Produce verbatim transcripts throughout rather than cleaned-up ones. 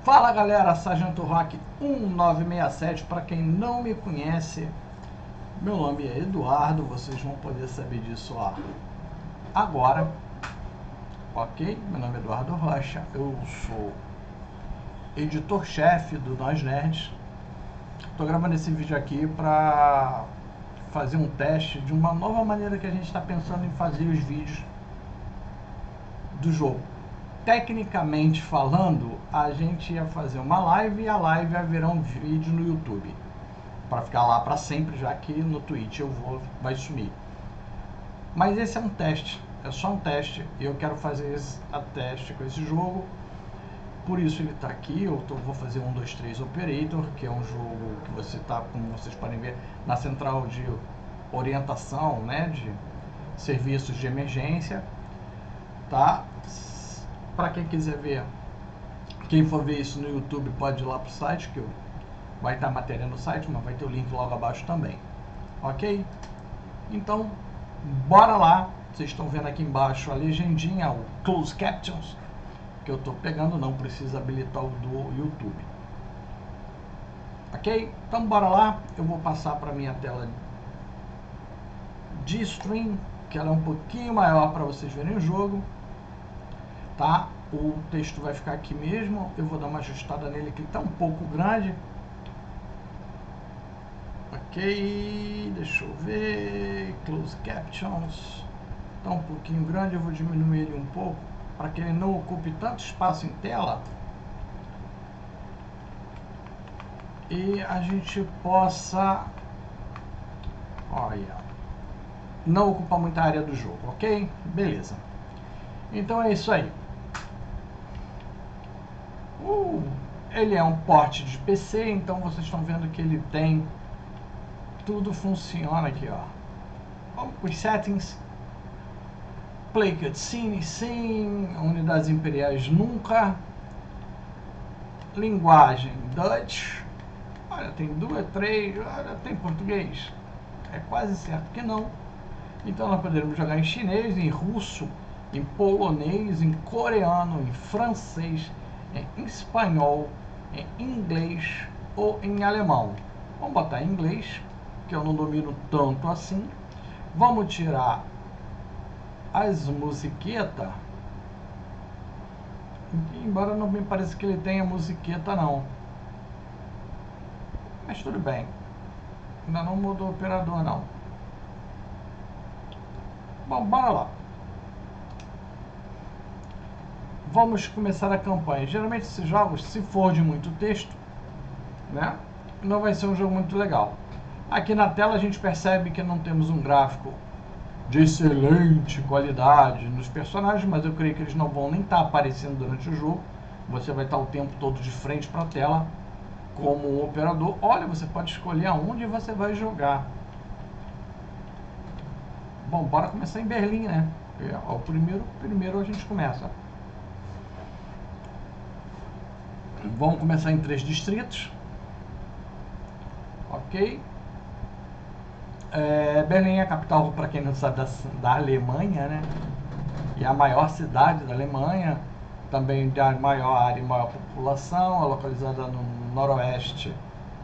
Fala galera, Sargento Rock um nove seis sete. Para quem não me conhece, meu nome é Eduardo, vocês vão poder saber disso ó, agora, ok? Meu nome é Eduardo Rocha, eu sou editor-chefe do Nós Nerds. Estou gravando esse vídeo aqui para fazer um teste de uma nova maneira que a gente está pensando em fazer os vídeos do jogo. Tecnicamente falando, a gente ia fazer uma live e a live ia virar um vídeo no YouTube para ficar lá para sempre, já que no Twitch eu vou vai sumir. Mas esse é um teste, é só um teste e eu quero fazer esse a teste com esse jogo. Por isso ele está aqui. Eu tô, vou fazer um dois três Operator, que é um jogo que você está, como vocês podem ver, na central de orientação, né, de serviços de emergência, tá? Para quem quiser ver, quem for ver isso no YouTube pode ir lá para o site, que vai estar a matéria no site, mas vai ter o link logo abaixo também, ok? Então, bora lá. Vocês estão vendo aqui embaixo a legendinha, o Closed Captions, que eu estou pegando, não precisa habilitar o do YouTube, ok? Então, bora lá. Eu vou passar para minha tela de stream, que ela é um pouquinho maior para vocês verem o jogo. Tá? O texto vai ficar aqui mesmo. Eu vou dar uma ajustada nele, que está um pouco grande. Ok, deixa eu ver. Close Captions. Está um pouquinho grande, eu vou diminuir ele um pouco para que ele não ocupe tanto espaço em tela e a gente possa, olha, não ocupar muita área do jogo, ok? Beleza. Então é isso aí. Uh, ele é um porte de P C, então vocês estão vendo que ele tem tudo funciona aqui, ó. Vamos para os settings. Play cutscene, sim. Unidades imperiais, nunca. Linguagem, Dutch. Olha, tem duas, três. Olha, tem português. É quase certo que não. Então nós poderemos jogar em chinês, em russo, em polonês, em coreano, em francês, em espanhol, em inglês ou em alemão. Vamos botar em inglês, que eu não domino tanto assim. Vamos tirar as musiquetas, embora não me pareça que ele tenha musiqueta não, mas tudo bem, ainda não mudou o operador não. Bom, bora lá. Vamos começar a campanha. Geralmente esses jogos, se for de muito texto, né, não vai ser um jogo muito legal. Aqui na tela a gente percebe que não temos um gráfico de excelente qualidade nos personagens, mas eu creio que eles não vão nem estar aparecendo durante o jogo. Você vai estar o tempo todo de frente para a tela como um operador. Olha, você pode escolher aonde você vai jogar. Bom, bora começar em Berlim, né? O primeiro, primeiro a gente começa. Vamos começar em três distritos. Ok. É, Berlim é a capital, para quem não sabe, da, da Alemanha, né? E a maior cidade da Alemanha, também da maior área e maior população, é localizada no noroeste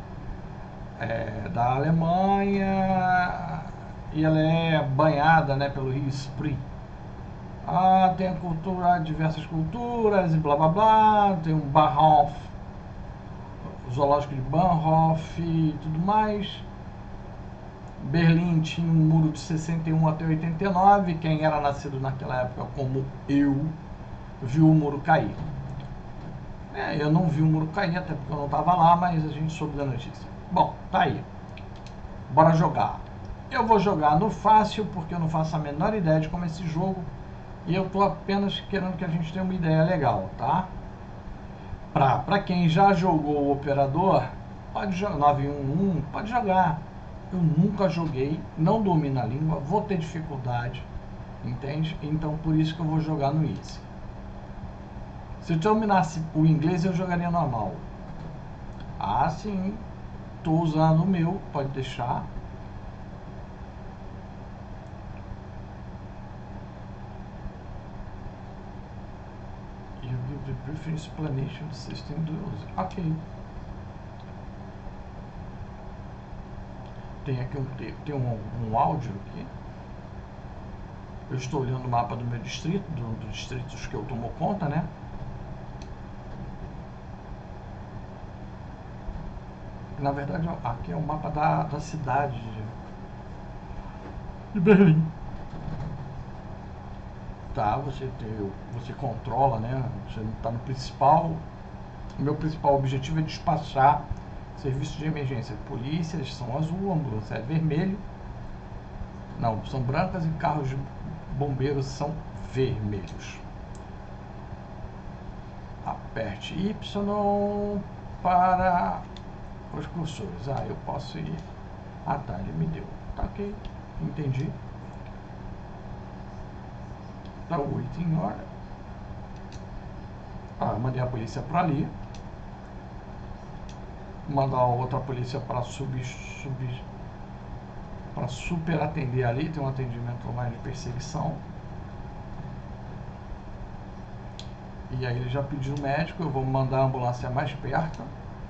é, da Alemanha, e ela é banhada, né, pelo rio Spree. Ah, tem a cultura, diversas culturas e blá blá blá, tem um Bahnhof, o zoológico de Bahnhof e tudo mais. Berlim tinha um muro de sessenta e um até oitenta e nove. Quem era nascido naquela época, como eu, viu o muro cair. É, eu não vi o muro cair, até porque eu não estava lá, mas a gente soube da notícia. Bom, tá aí. Bora jogar. Eu vou jogar no fácil, porque eu não faço a menor ideia de como é esse jogo. E eu tô apenas querendo que a gente tenha uma ideia legal, tá? Pra, pra quem já jogou o operador, pode jogar nove um um, pode jogar. Eu nunca joguei, não domino a língua, vou ter dificuldade, entende? Então por isso que eu vou jogar no Easy. Se eu dominasse o inglês, eu jogaria normal. Ah, sim, estou usando o meu, pode deixar. You give the briefing explanation system do user. Ok. Tem aqui um, tem um, um áudio aqui. Eu estou olhando o mapa do meu distrito, dos do distritos que eu tomo conta, né? Na verdade, aqui é o mapa da, da cidade de Berlim. Tá, você, tem, você controla, né? Você está no principal. O meu principal objetivo é despachar serviços de emergência. Polícias são azul, ambulância é vermelho. Não, são brancas e carros de bombeiros são vermelhos. Aperte Y para os cursores. Ah, eu posso ir. Ah, tá, ele me deu. Tá, ok. Entendi. Tá, o waiting order. Ah, eu mandei a polícia para ali. Mandar outra polícia para subir, subir para super atender ali. Tem um atendimento mais de perseguição. E aí ele já pediu o médico. Eu vou mandar a ambulância mais perto.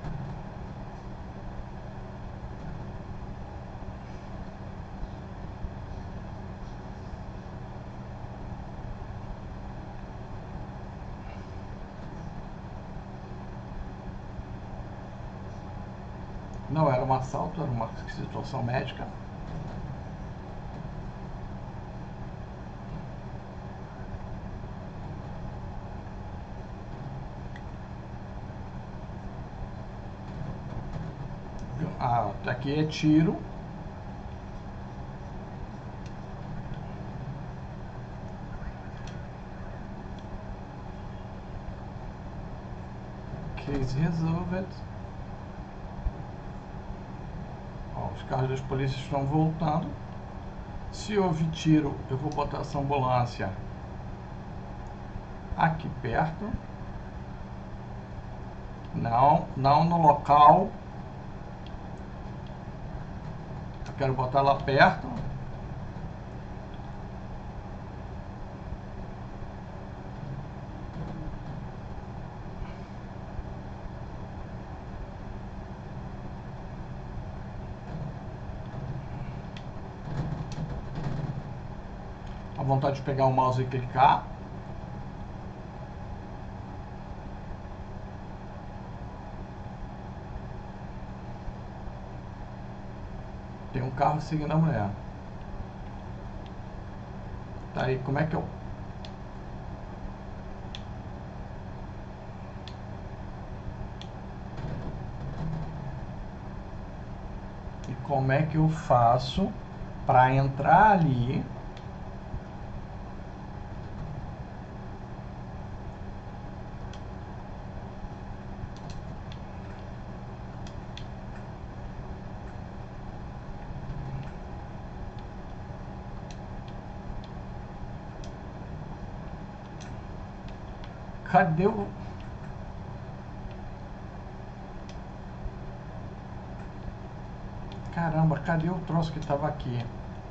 Não era um assalto, era uma situação médica. Ah, aqui é tiro. Case resolved. Ó, os carros das polícias estão voltando. Se houve tiro, eu vou botar essa ambulância aqui perto. Não, não no local. Eu quero botar lá perto. A vontade de pegar o mouse e clicar. Tem um carro seguindo a mulher. Tá aí, como é que eu... E como é que eu faço para entrar ali? Cadê o... Caramba, cadê o troço que tava aqui?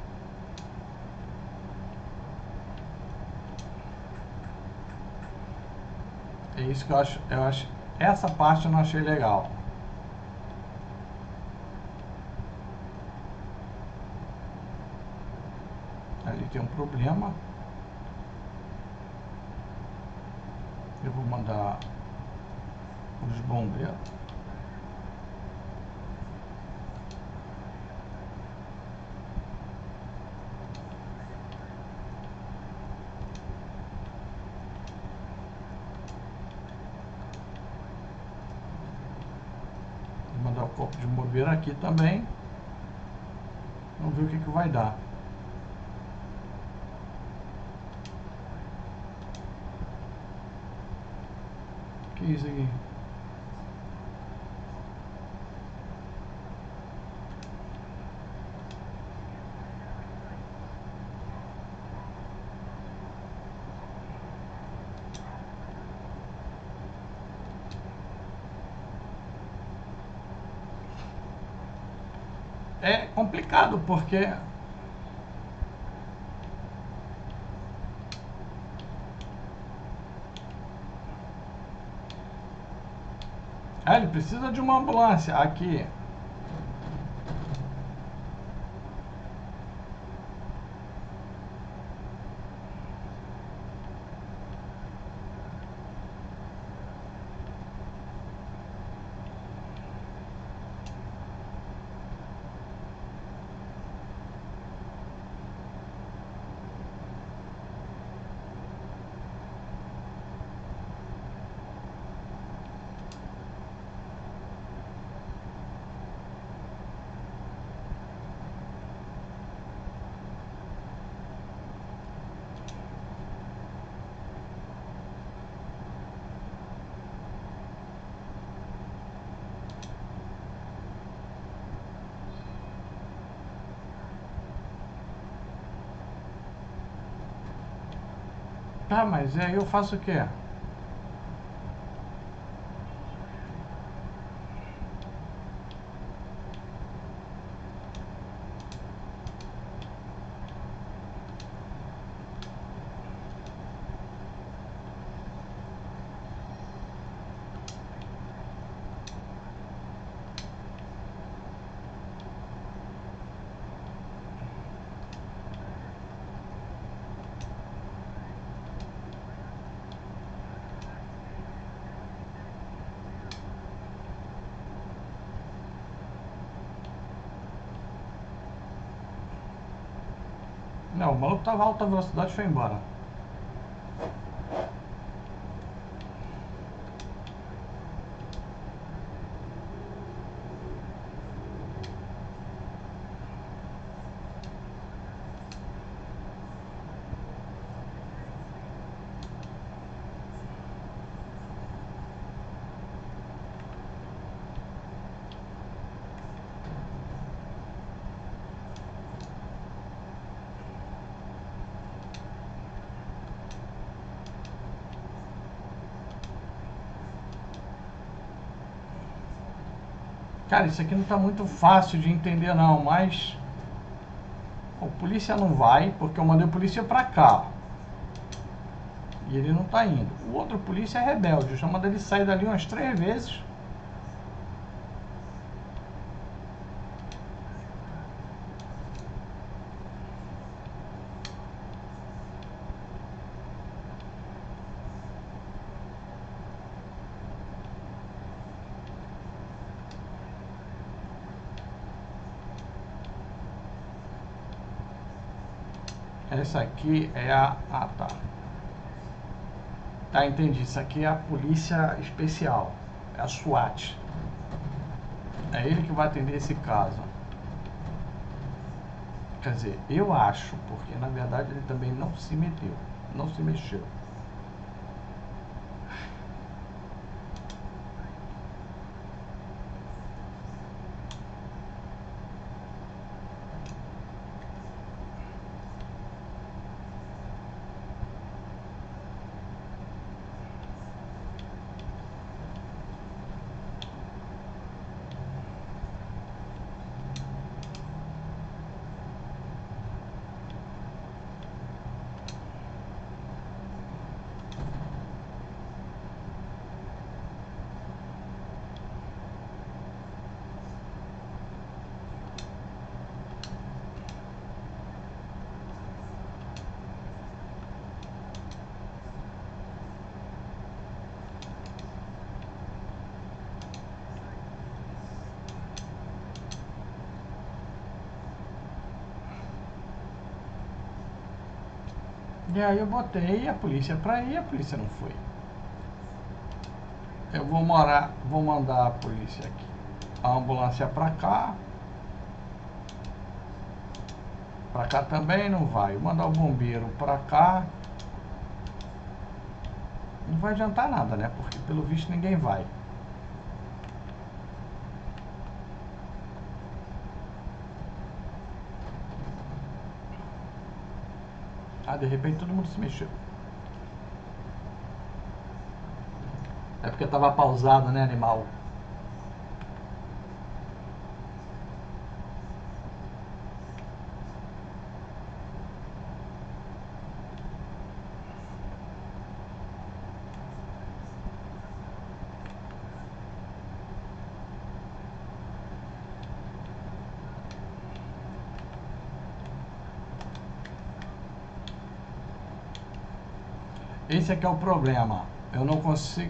É isso que eu acho, eu acho... Essa parte eu não achei legal. Ali tem um problema. Eu vou mandar os bombeiros. Vou mandar o corpo de bombeiro aqui também. Vamos ver o que que vai dar. Que é isso aqui? É complicado porque É, ele precisa de uma ambulância aqui. Tá, mas aí eu faço o quê? Não, o maluco tava a alta velocidade e foi embora. Cara, isso aqui não tá muito fácil de entender não, mas o polícia não vai, porque eu mandei o polícia pra cá. E ele não tá indo. O outro polícia é rebelde, eu já mandei ele sair dali umas três vezes. Essa aqui é a... Ah, tá. Tá, entendi. Isso aqui é a polícia especial. É a SWAT. É ele que vai atender esse caso. Quer dizer, eu acho, porque na verdade ele também não se meteu. Não se mexeu. E aí eu botei a polícia pra ir, a polícia não foi. Eu vou morar, vou mandar a polícia aqui, a ambulância pra cá. Pra cá também não vai. Vou mandar o bombeiro pra cá. Não vai adiantar nada, né? Porque pelo visto ninguém vai. Ah, de repente todo mundo se mexeu. É porque tava pausado, né, animal? Esse é que é o problema. Eu não consigo...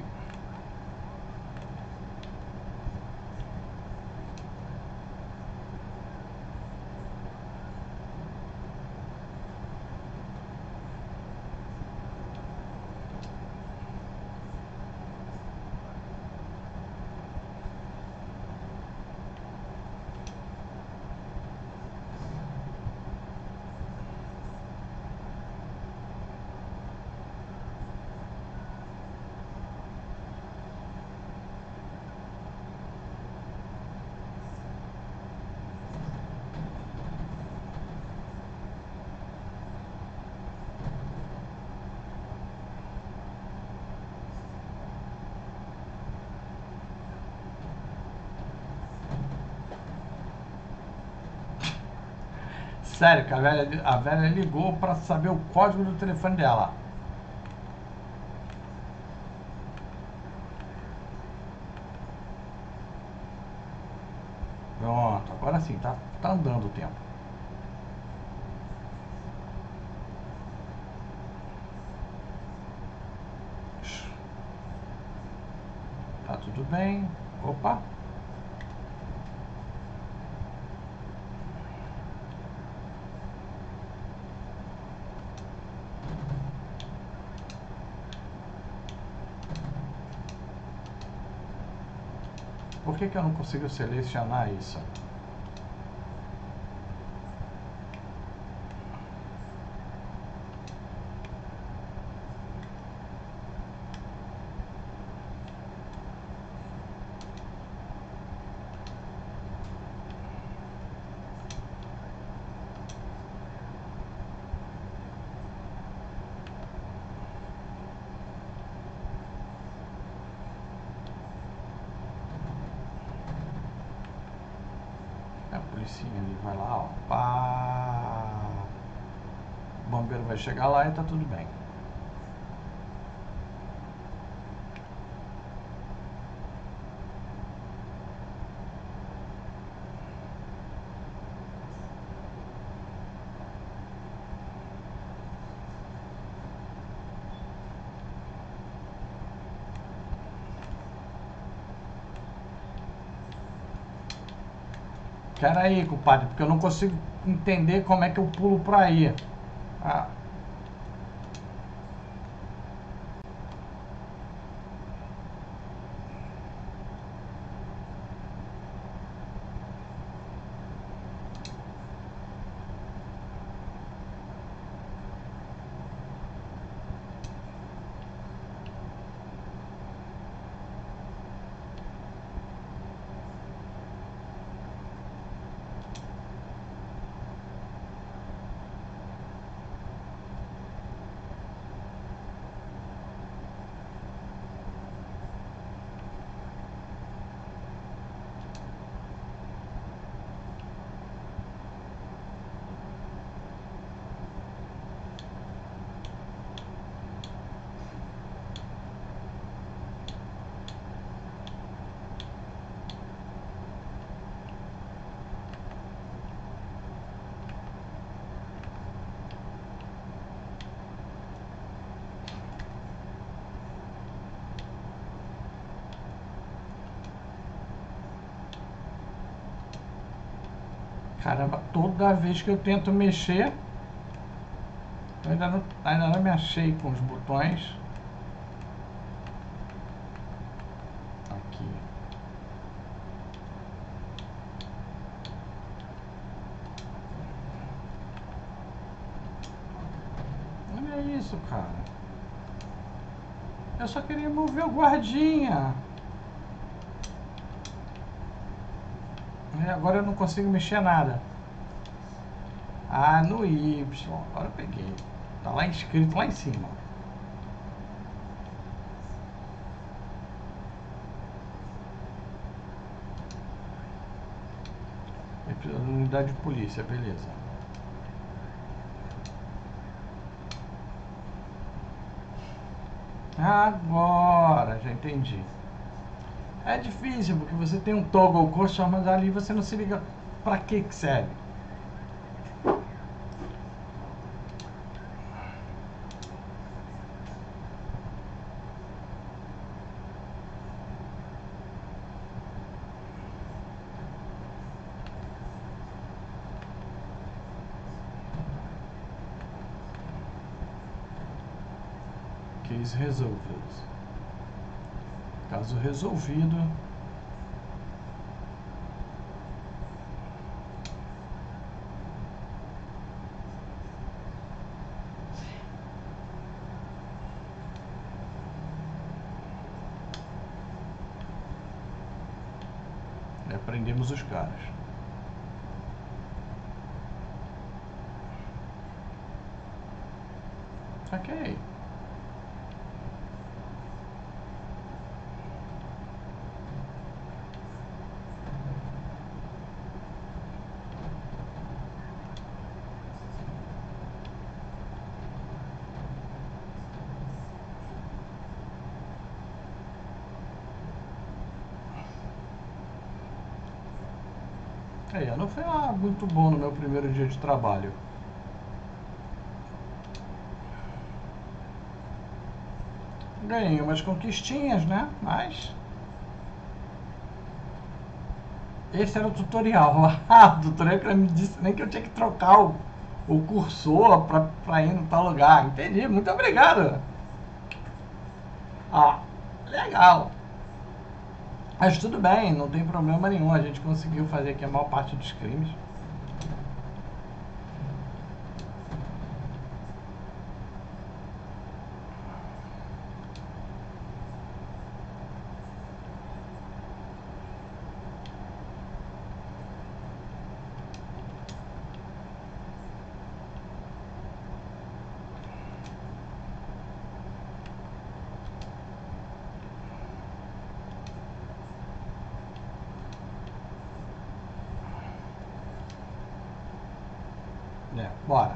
Sério, que a velha, a velha ligou para saber o código do telefone dela. Pronto, agora sim, tá, tá andando o tempo. Tá tudo bem. Opa. Por que que eu não consigo selecionar isso? A policinha ali vai lá, ó. Pá. O bombeiro vai chegar lá e tá tudo bem. Pera aí, compadre, porque eu não consigo entender como é que eu pulo pra aí. Ah. Caramba, toda vez que eu tento mexer, eu ainda não, ainda não me achei com os botões. Aqui. Olha isso, cara. Eu só queria mover o guardinha. E agora eu não consigo mexer nada. Ah, no Y. Agora eu peguei. Tá lá escrito lá em cima. Unidade de polícia, beleza. Agora, já entendi. É difícil, porque você tem um toggle cursor, mas ali você não se liga pra que que serve. Case resolved. Caso resolvido. E prendemos os caras. Ok. É, não foi ah, muito bom no meu primeiro dia de trabalho. Ganhei umas conquistinhas, né? Mas esse era o tutorial lá. O tutorial que me disse nem que eu tinha que trocar o, o cursor pra, pra ir no tal lugar. Entendi, muito obrigado. Ah, legal. Mas tudo bem, não tem problema nenhum. A gente conseguiu fazer aqui a maior parte dos crimes. É, bora.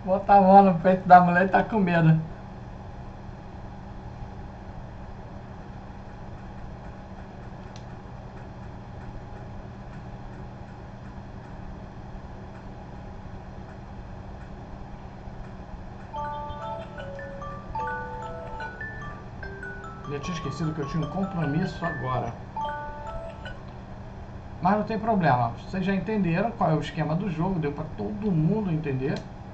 Botar a mão no peito da mulher e tá com medo. Eu tinha esquecido que eu tinha um compromisso agora. Mas não tem problema. Vocês já entenderam qual é o esquema do jogo. Deu para todo mundo entender.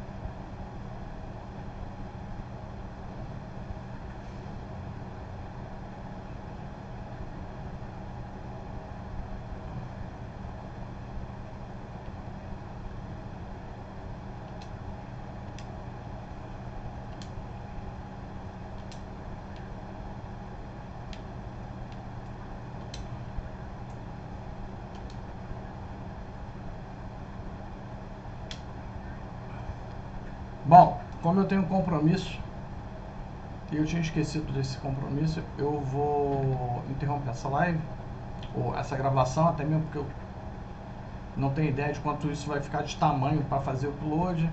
Bom, como eu tenho um compromisso e eu tinha esquecido desse compromisso, eu vou interromper essa live ou essa gravação, até mesmo porque eu não tenho ideia de quanto isso vai ficar de tamanho para fazer o upload,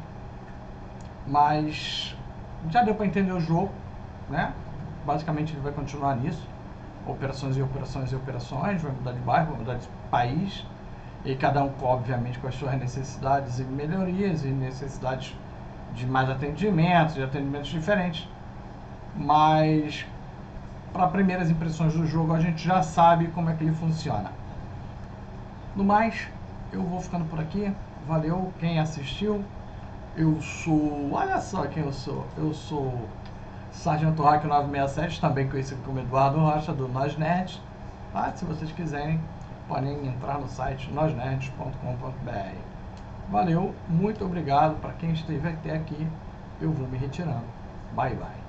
mas já deu para entender o jogo, né? Basicamente ele vai continuar nisso, operações e operações e operações, vai mudar de bairro, vai mudar de país, e cada um obviamente com as suas necessidades e melhorias e necessidades de mais atendimentos, de atendimentos diferentes, mas para primeiras impressões do jogo a gente já sabe como é que ele funciona. No mais, eu vou ficando por aqui. Valeu quem assistiu. Eu sou, olha só quem eu sou, eu sou Sargento Rock nove seis sete, também conhecido como Eduardo Rocha, do Nós Nerds. Tá? Se vocês quiserem, podem entrar no site nós nerds ponto com ponto b r. Valeu, muito obrigado para quem esteve até aqui. Eu vou me retirando. Bye, bye.